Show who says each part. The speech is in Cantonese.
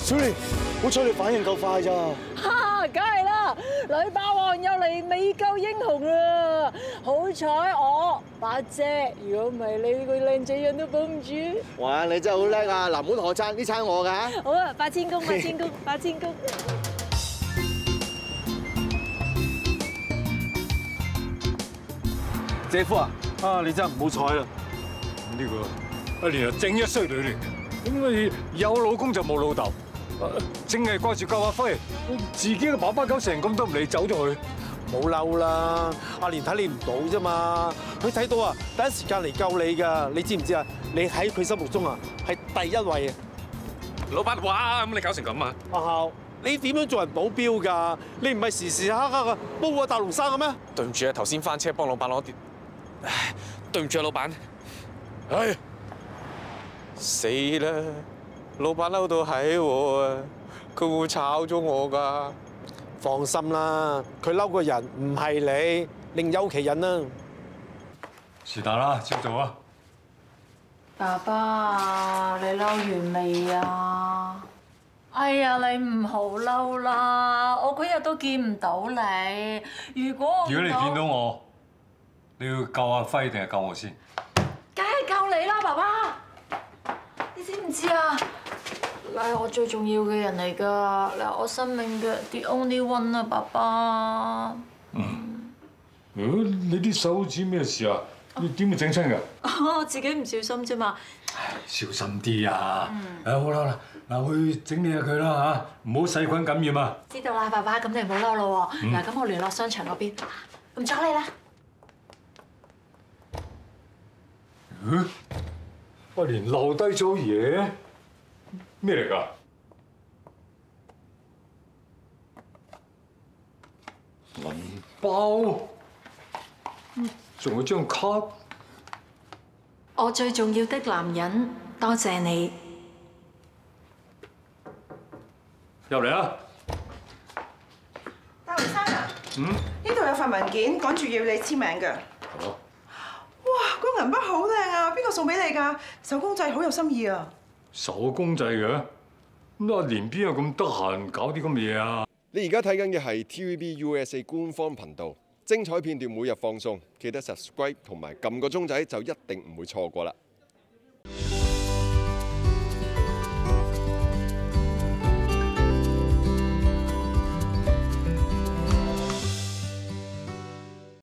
Speaker 1: 小蓮，好彩你反應夠快咋。
Speaker 2: 哈，梗係啦，女霸王又嚟未夠英雄啦！好彩我把遮，如果唔係你個靚仔人都保唔住。
Speaker 1: 哇，你真係好叻啊！嗱，唔好同我爭，呢餐我㗎。
Speaker 2: 好啊，8000公，8000公，8000公。
Speaker 3: 姐夫啊，你真係唔好彩啦！呢個阿蓮係正一衰女嚟嘅，咁你有老公就冇老豆，淨係掛住救阿輝，自己嘅爸爸搞成咁都唔理，走咗去。
Speaker 4: 冇嬲啦，阿蓮睇你唔到啫嘛，佢睇到啊，第一時間嚟救你㗎，你知唔知啊？你喺佢心目中啊係第一位啊！
Speaker 5: 老闆，哇！咁你搞成咁啊？
Speaker 4: 阿孝，你點樣做人保鏢㗎？你唔係時時刻刻啊煲個大龍生嘅咩？
Speaker 5: 對唔住啊，頭先翻車幫老闆攞啲，唉，對唔住啊，老闆。唉，死啦！老闆嬲到係我啊，佢會炒咗我㗎。
Speaker 4: 放心啦，佢嬲個人唔係你，另有其人啦。
Speaker 3: 是但啦，照做啊！
Speaker 2: 爸爸，你嬲完未啊？哎呀，你唔好嬲啦！我嗰日都見唔到你。如果
Speaker 3: 你見到我，你要救阿輝定係救我先？
Speaker 2: 梗係救你啦，爸爸！你知唔知啊？你係我最重要嘅人嚟㗎，你係我生命嘅 the only one 啊，爸爸。
Speaker 3: 你啲手指咩事啊？你點會整親㗎？
Speaker 2: 我自己唔小心啫嘛。
Speaker 3: 小心啲啊！好啦，嗱去整理下佢啦嚇，唔好細菌感染啊！
Speaker 2: 知道啦，爸爸，咁你唔好嬲咯喎。嗱，咁我聯絡商場嗰邊，唔阻你啦。
Speaker 3: 我連留低咗嘢，咩嚟㗎？銀包，仲有張卡。
Speaker 2: 我最重要的男人，多謝你。
Speaker 3: 入嚟啊！
Speaker 6: 大龍生啊，呢度有份文件，趕住要你簽名㗎。
Speaker 3: 好。
Speaker 6: 哇，個銀包好靚啊！邊個送俾你㗎？手工製好有心意啊！
Speaker 3: 手工製嘅，咁阿蓮邊有咁得閒搞啲咁嘅嘢啊？
Speaker 7: 你而家睇緊嘅係 TVB USA 官方頻道，精彩片段每日放送，記得 subscribe 同埋撳個鐘仔就一定唔會錯過啦。